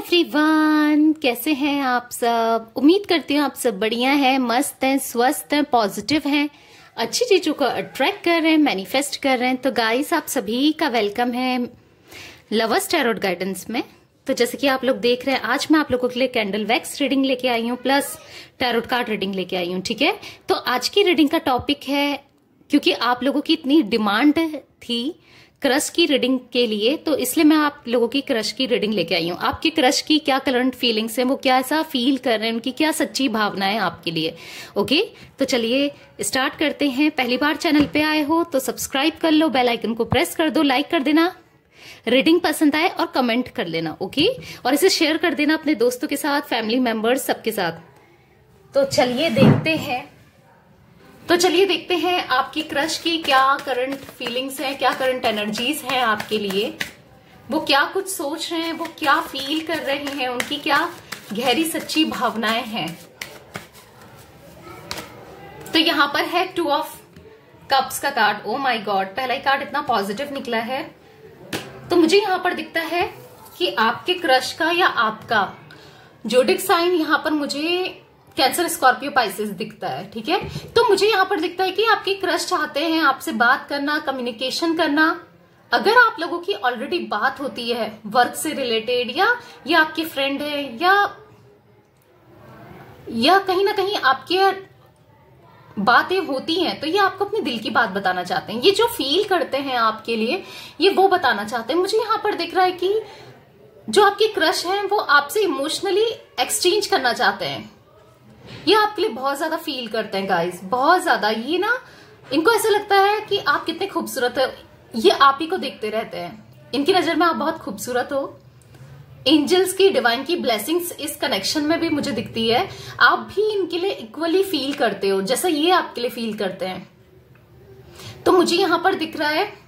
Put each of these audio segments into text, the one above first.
Everyone, कैसे हैं आप सब। उम्मीद करती हूँ आप सब बढ़िया हैं, मस्त हैं, स्वस्थ हैं, पॉजिटिव हैं, अच्छी चीजों को अट्रैक्ट कर रहे हैं, मैनिफेस्ट कर रहे हैं। तो गाइस, आप सभी का वेलकम है लवर्स टैरोट गाइडेंस में। तो जैसे कि आप लोग देख रहे हैं, आज मैं आप लोगों के लिए कैंडल वैक्स रीडिंग लेके आई हूँ, प्लस टैरोट कार्ड रीडिंग लेके आई हूँ। ठीक है, तो आज की रीडिंग का टॉपिक है, क्योंकि आप लोगों की इतनी डिमांड थी क्रश की रीडिंग के लिए, तो इसलिए मैं आप लोगों की क्रश की रीडिंग लेके आई हूँ। आपके क्रश की क्या करंट फीलिंग्स हैं, वो क्या ऐसा फील कर रहे हैं, उनकी क्या सच्ची भावनाएं आपके लिए। ओके, तो चलिए स्टार्ट करते हैं। पहली बार चैनल पे आए हो तो सब्सक्राइब कर लो, बेल आइकन को प्रेस कर दो, लाइक कर देना, रीडिंग पसंद आए और कमेंट कर लेना। ओके, और इसे शेयर कर देना अपने दोस्तों के साथ, फैमिली मेंबर्स सबके साथ। तो चलिए देखते हैं आपकी क्रश की क्या करंट फीलिंग्स हैं, क्या करंट एनर्जीज हैं आपके लिए। वो क्या कुछ सोच रहे हैं, वो क्या फील कर रहे हैं, उनकी क्या गहरी सच्ची भावनाएं हैं। तो यहां पर है 2 ऑफ कप्स का कार्ड। ओ माय गॉड, पहला ही कार्ड इतना पॉजिटिव निकला है। तो मुझे यहां पर दिखता है कि आपके क्रश का या आपका जोडिक साइन, यहां पर मुझे कैंसर, स्कॉर्पियो, पाइसेस दिखता है। ठीक है, तो मुझे यहां पर दिखता है कि आपकी क्रश चाहते हैं आपसे बात करना, कम्युनिकेशन करना। अगर आप लोगों की ऑलरेडी बात होती है वर्क से रिलेटेड, या ये आपके फ्रेंड है, या कहीं ना कहीं आपके बातें होती हैं, तो ये आपको अपने दिल की बात बताना चाहते हैं। ये जो फील करते हैं आपके लिए, ये वो बताना चाहते हैं। मुझे यहां पर दिख रहा है कि जो आपकी क्रश है वो आपसे इमोशनली एक्सचेंज करना चाहते हैं। ये आपके लिए बहुत ज्यादा फील करते हैं गाइस, बहुत ज्यादा। ये ना, इनको ऐसा लगता है कि आप कितने खूबसूरत हो, ये आप ही को देखते रहते हैं। इनकी नजर में आप बहुत खूबसूरत हो। एंजल्स की, डिवाइन की ब्लेसिंग्स इस कनेक्शन में भी मुझे दिखती है। आप भी इनके लिए इक्वली फील करते हो जैसा ये आपके लिए फील करते हैं। तो मुझे यहां पर दिख रहा है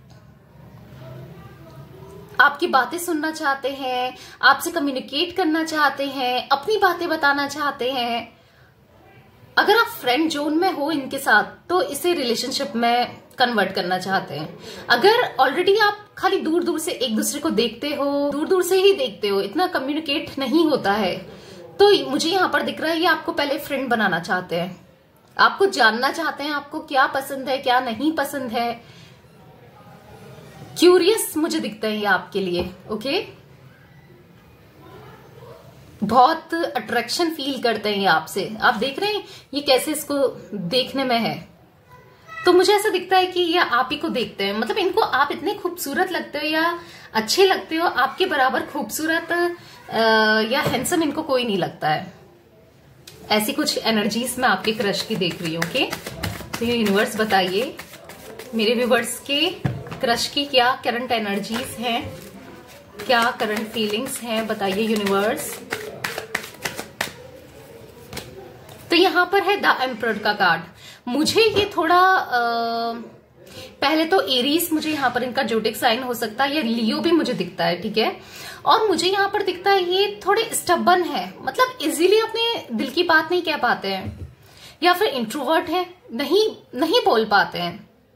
आपकी बातें सुनना चाहते हैं, आपसे कम्युनिकेट करना चाहते हैं, अपनी बातें बताना चाहते हैं। अगर आप फ्रेंड जोन में हो इनके साथ, तो इसे रिलेशनशिप में कन्वर्ट करना चाहते हैं। अगर ऑलरेडी आप खाली दूर दूर से एक दूसरे को देखते हो, दूर दूर से ही देखते हो, इतना कम्युनिकेट नहीं होता है, तो मुझे यहां पर दिख रहा है ये आपको पहले फ्रेंड बनाना चाहते हैं, आपको जानना चाहते हैं, आपको क्या पसंद है, क्या नहीं पसंद है। क्यूरियस मुझे दिखता है ये आपके लिए। ओके, बहुत अट्रैक्शन फील करते हैं ये आपसे। आप देख रहे हैं ये कैसे इसको देखने में है। तो मुझे ऐसा दिखता है कि ये आप ही को देखते हैं, मतलब इनको आप इतने खूबसूरत लगते हो या अच्छे लगते हो, आपके बराबर खूबसूरत या हैंडसम इनको कोई नहीं लगता है। ऐसी कुछ एनर्जीज मैं आपके क्रश की देख रही हूँ। ओके, तो ये यूनिवर्स बताइए मेरे व्यूवर्स के क्रश की क्या करंट एनर्जीज हैं, क्या करंट फीलिंग्स हैं, बताइए यूनिवर्स। तो यहां पर है द एम्परर का कार्ड। मुझे ये थोड़ा पहले तो एरीज, मुझे यहां पर इनका जोडिक साइन हो सकता है, या लियो भी मुझे दिखता है। ठीक है, और मुझे यहां पर दिखता है ये थोड़े स्टबन है, मतलब इजीली अपने दिल की बात नहीं कह पाते हैं, या फिर इंट्रोवर्ट है, नहीं बोल पाते हैं।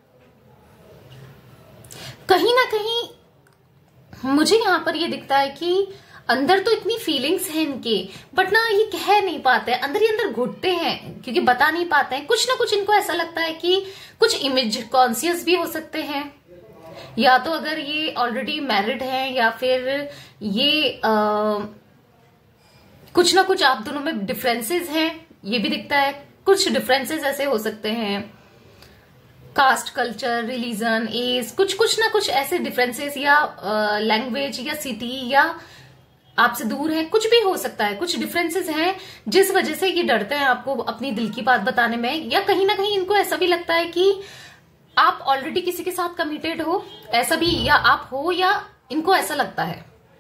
कहीं ना कहीं मुझे यहां पर ये दिखता है कि अंदर तो इतनी फीलिंग्स हैं इनके, बट ना ये कह नहीं पाते, अंदर ही अंदर घुटते हैं क्योंकि बता नहीं पाते हैं। कुछ ना कुछ इनको ऐसा लगता है कि कुछ इमेज कॉन्शियस भी हो सकते हैं, या तो अगर ये ऑलरेडी मैरिड हैं, या फिर ये कुछ ना कुछ आप दोनों में डिफरेंसेस हैं, ये भी दिखता है। कुछ डिफरेंसेस ऐसे हो सकते हैं, कास्ट, कल्चर, रिलीजन, एज, कुछ ना कुछ ऐसे डिफरेंसेस, या लैंग्वेज, या सिटी, या आपसे दूर है, कुछ भी हो सकता है। कुछ डिफरेंसेस हैं जिस वजह से ये डरते हैं आपको अपनी दिल की बात बताने में, या कहीं ना कहीं इनको ऐसा भी लगता है कि आप ऑलरेडी किसी के साथ कमिटेड हो, ऐसा भी, या आप हो, या इनको ऐसा लगता है।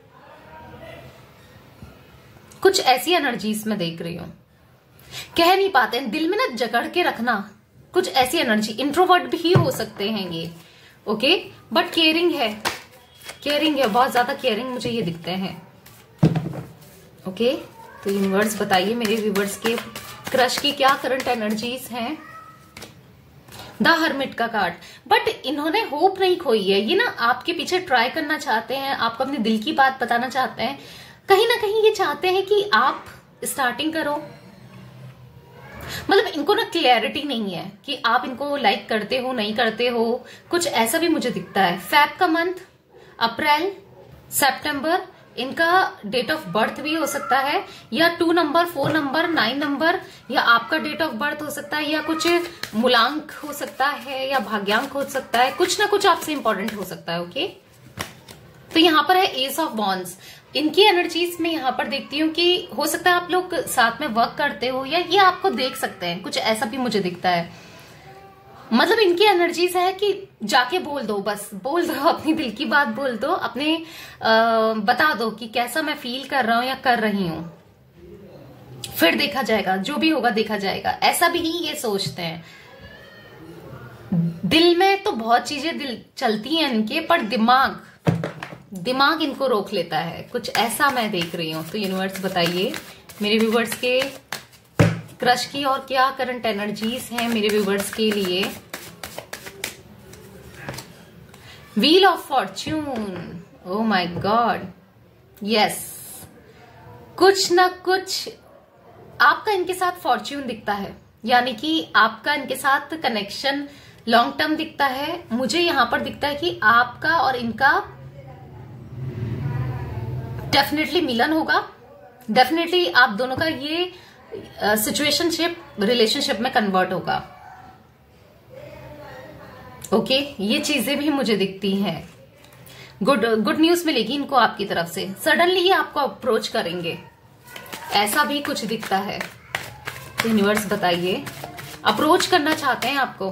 कुछ ऐसी एनर्जीज में देख रही हूं, कह नहीं पाते हैं, दिल में ना जकड़ के रखना, कुछ ऐसी एनर्जी। इंट्रोवर्ट भी हो सकते हैं ये। ओके, बट केयरिंग है, बहुत ज्यादा केयरिंग मुझे ये दिखते हैं। ओके, तो यूनिवर्स बताइए मेरे व्यूवर्स के क्रश की क्या करंट एनर्जीज हैं। द हर्मिट का कार्ड, बट इन्होंने होप नहीं खोई है। ये ना आपके पीछे ट्राई करना चाहते हैं, आपको अपने दिल की बात बताना चाहते हैं, कहीं ना कहीं ये चाहते हैं कि आप स्टार्टिंग करो। मतलब इनको ना क्लैरिटी नहीं है कि आप इनको लाइक करते हो नहीं करते हो, कुछ ऐसा भी मुझे दिखता है। फेब का मंथ, अप्रैल, सितंबर, इनका डेट ऑफ बर्थ भी हो सकता है, या 2 नंबर, 4 नंबर, 9 नंबर, या आपका डेट ऑफ बर्थ हो सकता है, या कुछ मूलांक हो सकता है, या भाग्यांक हो सकता है, कुछ ना कुछ आपसे इंपॉर्टेंट हो सकता है। ओके, तो यहां पर है एस ऑफ वॉन्ड्स। इनकी एनर्जीज में यहां पर देखती हूँ कि हो सकता है आप लोग साथ में वर्क करते हो, या ये आपको देख सकते हैं, कुछ ऐसा भी मुझे दिखता है। मतलब इनकी एनर्जीज है कि जाके बोल दो, बस बोल दो, अपनी दिल की बात बोल दो, अपने बता दो कि कैसा मैं फील कर रहा हूं या कर रही हूं, फिर देखा जाएगा, जो भी होगा देखा जाएगा, ऐसा भी ही ये सोचते हैं। दिल में तो बहुत चीजें दिल चलती हैं इनके, पर दिमाग इनको रोक लेता है, कुछ ऐसा मैं देख रही हूं। तो यूनिवर्स बताइए मेरे व्यूवर्स के क्रश की और क्या करंट एनर्जीज हैं मेरे व्यूवर्स के लिए। Wheel of fortune, oh my god, yes, कुछ ना कुछ आपका इनके साथ फॉर्च्यून दिखता है, यानी कि आपका इनके साथ कनेक्शन लॉन्ग टर्म दिखता है। मुझे यहां पर दिखता है कि आपका और इनका डेफिनेटली मिलन होगा, डेफिनेटली आप दोनों का ये सिचुएशनशिप रिलेशनशिप में कन्वर्ट होगा। ओके, ये चीजें भी मुझे दिखती हैं। गुड न्यूज मिलेगी इनको आपकी तरफ से, सडनली ही आपको अप्रोच करेंगे, ऐसा भी कुछ दिखता है। तो यूनिवर्स बताइए, अप्रोच करना चाहते हैं आपको,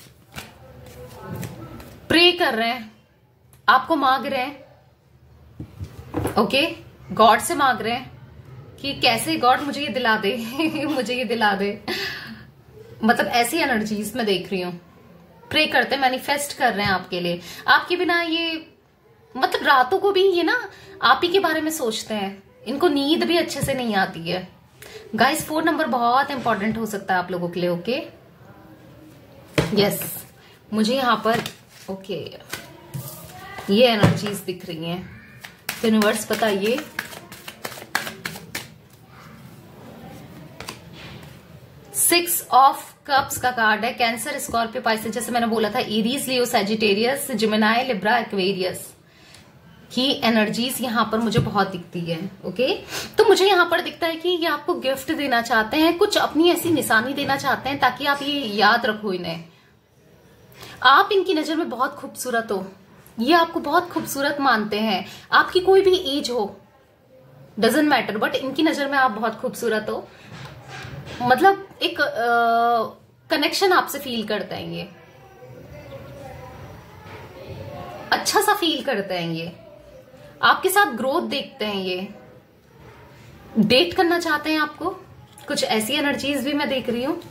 प्रे कर रहे हैं, आपको मांग रहे हैं। ओके, गॉड से मांग रहे हैं कि कैसे गॉड मुझे ये दिला दे मुझे ये दिला दे। मतलब ऐसी एनर्जीज मैं देख रही हूं, प्रे करते, मैनिफेस्ट कर रहे हैं आपके लिए। आपके बिना ये मतलब रातों को भी ये ना आप ही के बारे में सोचते हैं, इनको नींद भी अच्छे से नहीं आती है। गाइस 4 नंबर बहुत इंपॉर्टेंट हो सकता है आप लोगों के लिए। ओके, यस, मुझे यहां पर ओके ये एनर्जीज दिख रही हैं। यूनिवर्स बताइए सिक्स ऑफ कप्स का कार्ड है, कैंसर, स्कॉर्पियो, पाइसेस, जैसे मैंने बोला था, Aries, Leo, Sagittarius, Gemini, Libra, Aquarius की एनर्जीज यहां पर मुझे बहुत दिखती है। ओके, तो मुझे यहां पर दिखता है कि ये आपको गिफ्ट देना चाहते हैं, कुछ अपनी ऐसी निशानी देना चाहते हैं ताकि आप ये याद रखो इन्हें। आप इनकी नजर में बहुत खूबसूरत हो, ये आपको बहुत खूबसूरत मानते हैं, आपकी कोई भी एज हो डजंट मैटर, बट इनकी नजर में आप बहुत खूबसूरत हो। मतलब एक कनेक्शन आपसे फील करते हैं, ये अच्छा सा फील करते हैं, ये आपके साथ ग्रोथ देखते हैं, ये डेट करना चाहते हैं आपको, कुछ ऐसी एनर्जीज भी मैं देख रही हूं।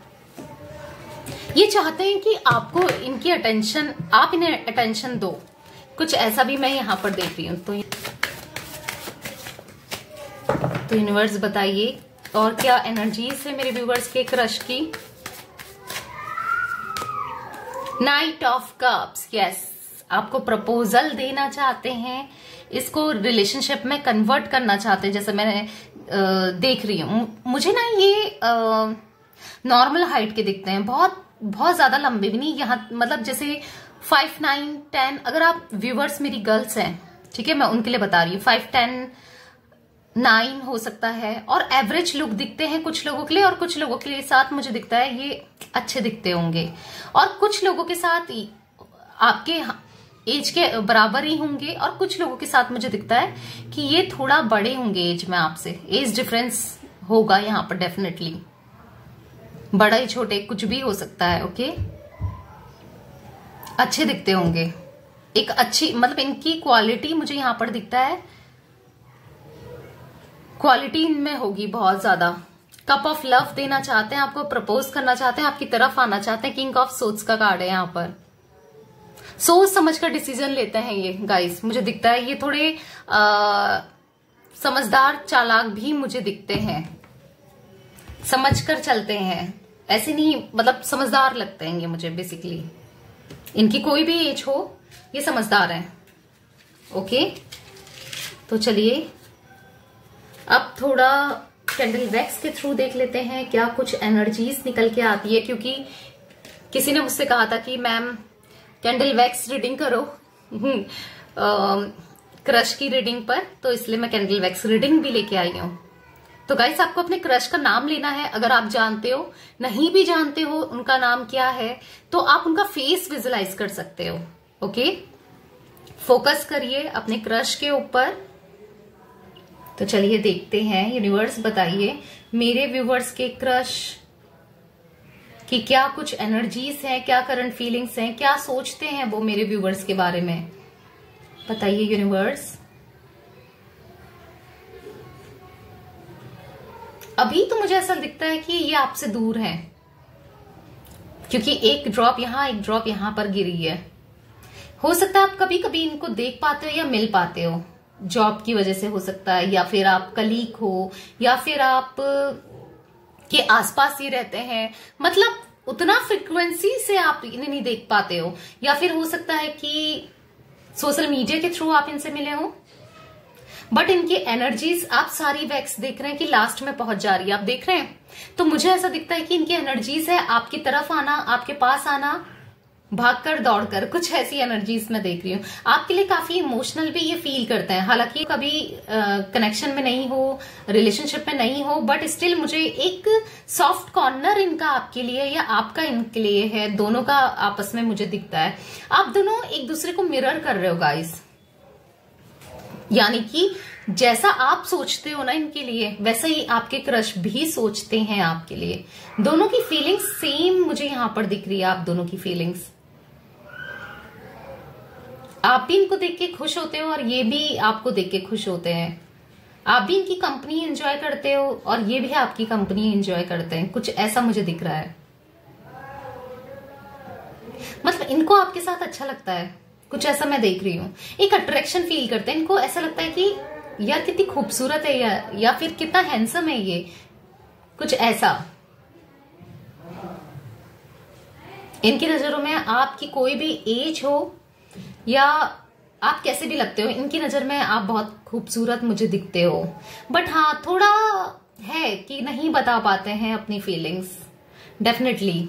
ये चाहते हैं कि आपको इनकी अटेंशन, आप इन्हें अटेंशन दो, कुछ ऐसा भी मैं यहां पर देख रही हूं। तो यूनिवर्स बताइए और क्या एनर्जीज है मेरे व्यूवर्स के क्रश की। नाइट ऑफ कप्स, यस, आपको प्रपोजल देना चाहते हैं, इसको रिलेशनशिप में कन्वर्ट करना चाहते हैं। जैसे मैंने देख रही हूं, मुझे ना ये नॉर्मल हाइट के दिखते हैं, बहुत ज्यादा लंबे भी नहीं, यहाँ मतलब जैसे 5, 9, 10, अगर आप व्यूवर्स मेरी गर्ल्स हैं, ठीक है, मैं उनके लिए बता रही हूँ, 5, 10, 9 हो सकता है, और एवरेज लुक दिखते हैं कुछ लोगों के लिए, और कुछ लोगों के साथ मुझे दिखता है ये अच्छे दिखते होंगे, और कुछ लोगों के साथ आपके एज के बराबर ही होंगे, और कुछ लोगों के साथ मुझे दिखता है कि ये थोड़ा बड़े होंगे एज में आपसे, एज डिफरेंस होगा यहाँ पर डेफिनेटली, बड़ा ही छोटे कुछ भी हो सकता है। ओके, अच्छे दिखते होंगे, एक अच्छी मतलब इनकी क्वालिटी मुझे यहां पर दिखता है, क्वालिटी इनमें होगी बहुत ज्यादा। कप ऑफ लव देना चाहते हैं आपको, प्रपोज करना चाहते हैं, आपकी तरफ आना चाहते हैं। किंग ऑफ सोर्ड्स का कार्ड है यहाँ पर, सोच समझ कर डिसीजन लेते हैं ये गाइस, मुझे दिखता है ये थोड़े समझदार चालाक भी मुझे दिखते हैं, समझ कर चलते हैं, ऐसे नहीं, मतलब समझदार लगते हैं ये मुझे बेसिकली। इनकी कोई भी एज हो ये समझदार हैं। ओके, तो चलिए अब थोड़ा कैंडल वैक्स के थ्रू देख लेते हैं क्या कुछ एनर्जीज निकल के आती है, क्योंकि किसी ने मुझसे कहा था कि मैम कैंडल वैक्स रीडिंग करो क्रश की रीडिंग पर, तो इसलिए मैं कैंडल वैक्स रीडिंग भी लेके आई हूं। तो गाइस आपको अपने क्रश का नाम लेना है, अगर आप जानते हो, नहीं भी जानते हो उनका नाम क्या है तो आप उनका फेस विजुलाइज कर सकते हो। ओके, फोकस करिए अपने क्रश के ऊपर। तो चलिए देखते हैं, यूनिवर्स बताइए मेरे व्यूवर्स के क्रश कि क्या कुछ एनर्जीज हैं, क्या करंट फीलिंग्स हैं, क्या सोचते हैं वो मेरे व्यूवर्स के बारे में, बताइए यूनिवर्स। अभी तो मुझे ऐसा दिखता है कि ये आपसे दूर है, क्योंकि एक ड्रॉप यहां एक ड्रॉप यहां पर गिरी है। हो सकता है आप कभी कभी इनको देख पाते हो या मिल पाते हो, जॉब की वजह से हो सकता है, या फिर आप कलीग हो, या फिर आप के आसपास ही रहते हैं, मतलब उतना फ्रिक्वेंसी से आप इन्हें नहीं देख पाते हो, या फिर हो सकता है कि सोशल मीडिया के थ्रू आप इनसे मिले हो। बट इनकी एनर्जीज आप सारी वैक्स देख रहे हैं कि लास्ट में पहुंच जा रही है, आप देख रहे हैं। तो मुझे ऐसा दिखता है कि इनकी एनर्जीज है आपकी तरफ आना, आपके पास आना, भागकर दौड़कर, कुछ ऐसी एनर्जीज मैं देख रही हूँ। आपके लिए काफी इमोशनल भी ये फील करते हैं, हालांकि कभी कनेक्शन में नहीं हो, रिलेशनशिप में नहीं हो, बट स्टिल मुझे एक सॉफ्ट कॉर्नर इनका आपके लिए या आपका इनके लिए है, दोनों का आपस में मुझे दिखता है। आप दोनों एक दूसरे को मिरर कर रहे हो गाइस, यानी कि जैसा आप सोचते हो ना इनके लिए, वैसा ही आपके क्रश भी सोचते हैं आपके लिए। दोनों की फीलिंग्स सेम मुझे यहां पर दिख रही है, आप दोनों की फीलिंग्स। आप भी इनको देख के खुश होते हो और ये भी आपको देख के खुश होते हैं। आप भी इनकी कंपनी एंजॉय करते हो और ये भी आपकी कंपनी एंजॉय करते हैं, कुछ ऐसा मुझे दिख रहा है। मतलब इनको आपके साथ अच्छा लगता है, कुछ ऐसा मैं देख रही हूं। एक अट्रैक्शन फील करते हैं, इनको ऐसा लगता है कि यार कितनी खूबसूरत है या फिर कितना हैंडसम है ये, कुछ ऐसा। इनकी नजरों में आपकी कोई भी एज हो या आप कैसे भी लगते हो, इनकी नजर में आप बहुत खूबसूरत मुझे दिखते हो। बट हाँ, थोड़ा है कि नहीं बता पाते हैं अपनी फीलिंग्स, डेफिनेटली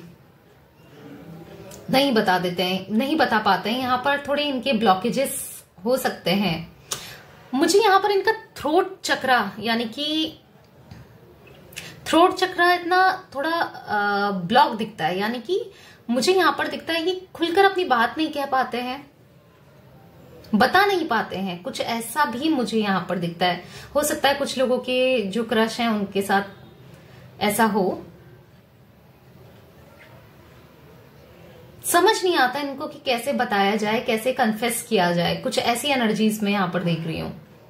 नहीं बता देते हैं, नहीं बता पाते हैं। यहाँ पर थोड़े इनके ब्लॉकेजेस हो सकते हैं। मुझे यहाँ पर इनका थ्रोट चक्रा, यानी कि थ्रोट चक्रा इतना थोड़ा ब्लॉक दिखता है, यानी कि मुझे यहाँ पर दिखता है कि खुलकर अपनी बात नहीं कह पाते हैं, बता नहीं पाते हैं, कुछ ऐसा भी मुझे यहाँ पर दिखता है। हो सकता है कुछ लोगों के जो क्रश हैं उनके साथ ऐसा हो, समझ नहीं आता इनको कि कैसे बताया जाए, कैसे कन्फेस किया जाए, कुछ ऐसी एनर्जीज में यहां पर देख रही हूं।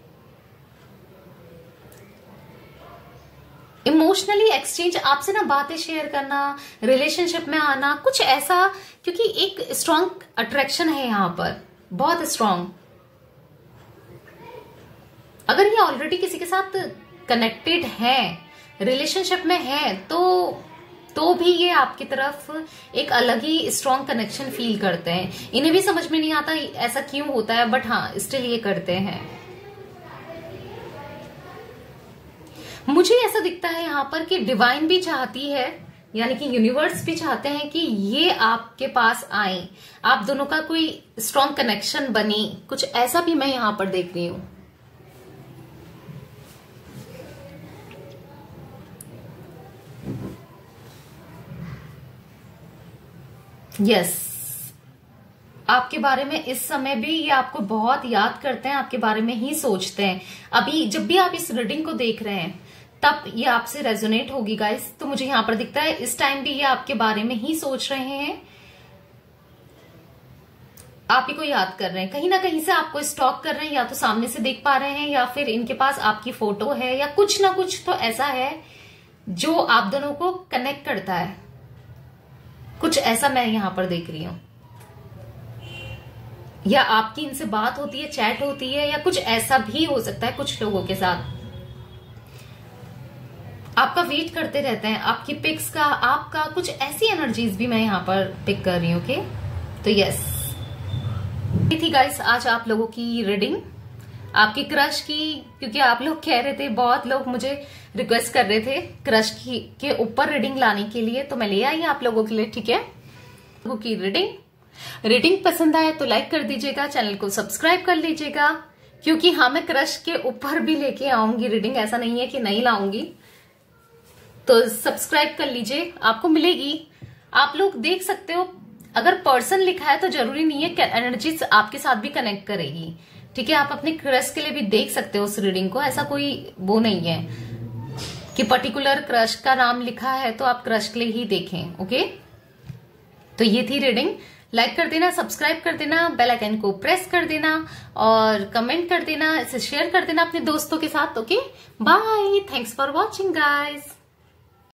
इमोशनली एक्सचेंज, आपसे ना बातें शेयर करना, रिलेशनशिप में आना, कुछ ऐसा, क्योंकि एक स्ट्रॉन्ग अट्रैक्शन है यहां पर, बहुत स्ट्रॉन्ग। अगर ये ऑलरेडी किसी के साथ कनेक्टेड है, रिलेशनशिप में है, तो भी ये आपकी तरफ एक अलग ही स्ट्रॉन्ग कनेक्शन फील करते हैं। इन्हें भी समझ में नहीं आता ऐसा क्यों होता है, बट हाँ स्टिल ये करते हैं। मुझे ऐसा दिखता है यहाँ पर कि डिवाइन भी चाहती है, यानी कि यूनिवर्स भी चाहते हैं कि ये आपके पास आए, आप दोनों का कोई स्ट्रॉन्ग कनेक्शन बने, कुछ ऐसा भी मैं यहाँ पर देख रही हूं। यस, आपके बारे में इस समय भी ये आपको बहुत याद करते हैं, आपके बारे में ही सोचते हैं। अभी जब भी आप इस रीडिंग को देख रहे हैं तब ये आपसे रेजोनेट होगी गाइस। तो मुझे यहां पर दिखता है इस टाइम भी ये आपके बारे में ही सोच रहे हैं, आप ही को याद कर रहे हैं, कहीं ना कहीं से आपको स्टॉक कर रहे हैं, या तो सामने से देख पा रहे हैं या फिर इनके पास आपकी फोटो है, या कुछ ना कुछ तो ऐसा है जो आप दोनों को कनेक्ट करता है, कुछ ऐसा मैं यहां पर देख रही हूं। या आपकी इनसे बात होती है, चैट होती है, या कुछ ऐसा भी हो सकता है कुछ लोगों के साथ। आपका वेट करते रहते हैं, आपकी पिक्स का, आपका कुछ ऐसी एनर्जीज भी मैं यहां पर पिक कर रही हूं। ओके, तो यस, ये थी गाइस आज आप लोगों की रीडिंग। आपकी क्रश की, क्योंकि आप लोग कह रहे थे, बहुत लोग मुझे रिक्वेस्ट कर रहे थे क्रश की के ऊपर रीडिंग लाने के लिए, तो मैं ले आई आप लोगों के लिए। ठीक है, लोगों की रीडिंग पसंद आए तो लाइक कर दीजिएगा, चैनल को सब्सक्राइब कर लीजिएगा, क्योंकि हाँ मैं क्रश के ऊपर भी लेके आऊंगी रीडिंग, ऐसा नहीं है कि नहीं लाऊंगी। तो सब्सक्राइब कर लीजिए, आपको मिलेगी, आप लोग देख सकते हो। अगर पर्सन लिखा है तो जरूरी नहीं है कि एनर्जी आपके साथ भी कनेक्ट करेगी। ठीक है, आप अपने क्रश के लिए भी देख सकते हो उस रीडिंग को, ऐसा कोई वो नहीं है कि पर्टिकुलर क्रश का नाम लिखा है तो आप क्रश के लिए ही देखें। ओके, तो ये थी रीडिंग। लाइक कर देना, सब्सक्राइब कर देना, बेल आइकन को प्रेस कर देना और कमेंट कर देना, इसे शेयर कर देना अपने दोस्तों के साथ। Okay, bye, thanks for watching guys.